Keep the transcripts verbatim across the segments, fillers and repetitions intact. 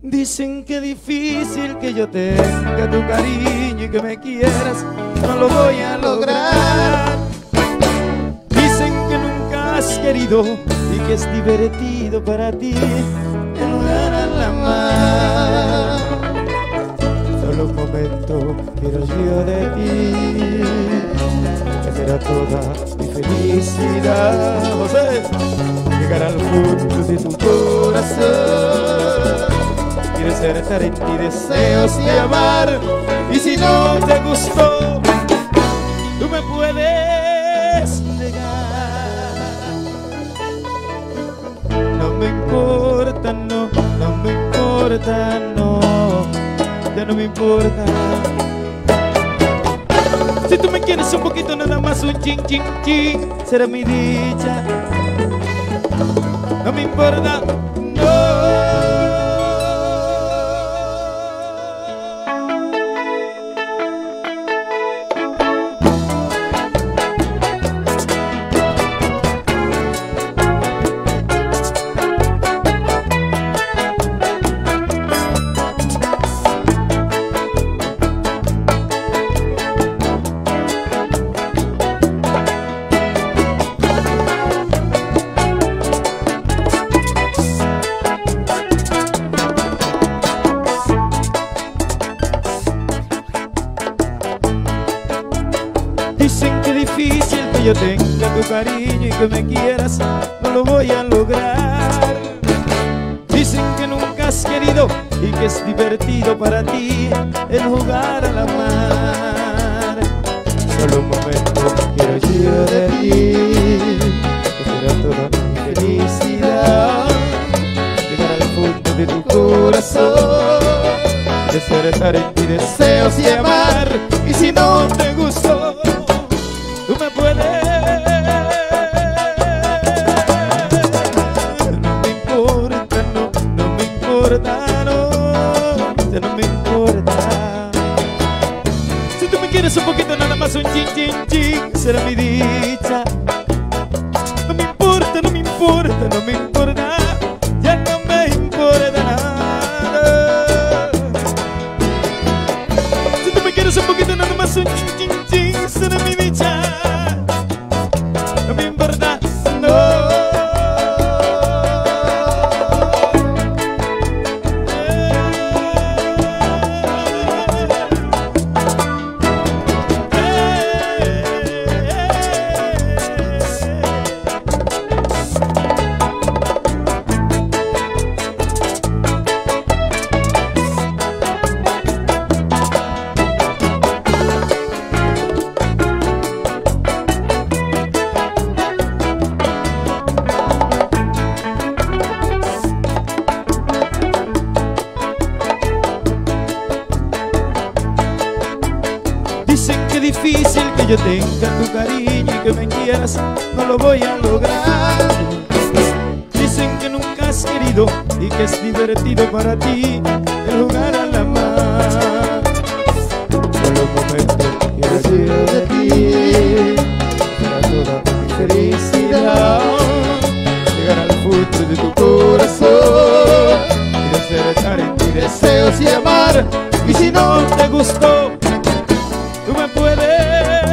Dicen que difícil que yo tenga tu cariño y que me quieras, no lo voy a lograr. Dicen que nunca has querido y que es divertido para ti el jugar al amar. Solo un momento quiero yo de ti, que será toda mi felicidad. José, llegar al fondo de tu corazón. Quiero ser en ti deseos de amar, y si no te gustó, tú me puedes negar. No me importa, no, no me importa, no, ya no me importa. Si tú me quieres un poquito, nada más un chin, chin, chin, será mi dicha. No me importa, no. Dicen que difícil que yo tenga tu cariño y que me quieras, no lo voy a lograr. Dicen que nunca has querido y que es divertido para ti el jugar al amar. Solo un momento quiero yo de ti, que será toda mi felicidad. Llegar al fondo de tu corazón, desertar en ti deseos y amar, y si no te gustó, tú me puedes. No me importa, no, no me importa, no, ya no me importa. Si tú me quieres un poquito, nada más un chin, chin, chin, será mi dicha. No me importa, no me importa, no me importa, ya no me importa nada. Si tú me quieres un poquito, nada más un chin, chin, chin, será mi dicha. No me importa, no. Dicen que difícil que yo tenga tu cariño y que me quieras, no lo voy a lograr. Dicen que nunca has querido y que es divertido para ti el jugar al amar. Solo un momento quiero yo de ti, será toda mi felicidad. Llegar al fondo de tu corazón y desertar en ti deseos y amar, y si no te gustó, tú me puedes.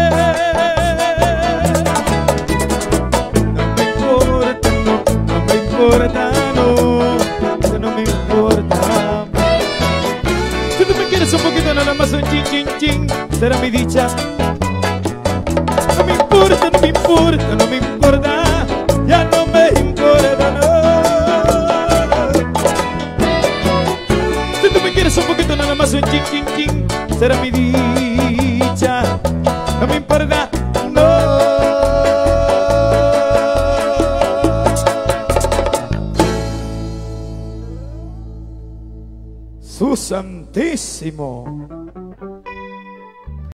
No me importa, no, no me importa, no, que no me importa. Si tú me quieres un poquito, nada más un chin, chin, chin, será mi dicha. No me importa, no me importa, no me importa, ya no me importa, no. Si tú me quieres un poquito, nada más un chin, chin, chin, será mi dicha. No me importa, no. Su Santísimo.